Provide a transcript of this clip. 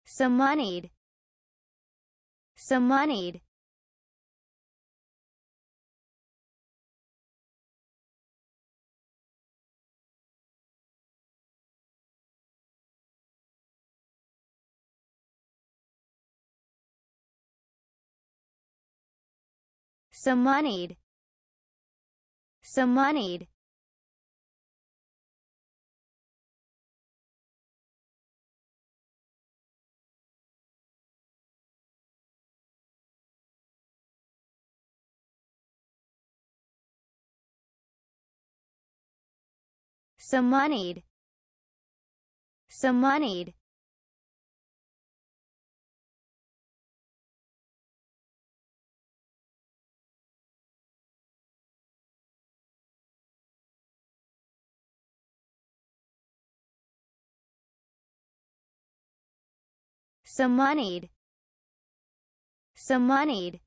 some moneyed, some moneyed, some moneyed, some moneyed, some moneyed, some moneyed, some moneyed, some moneyed,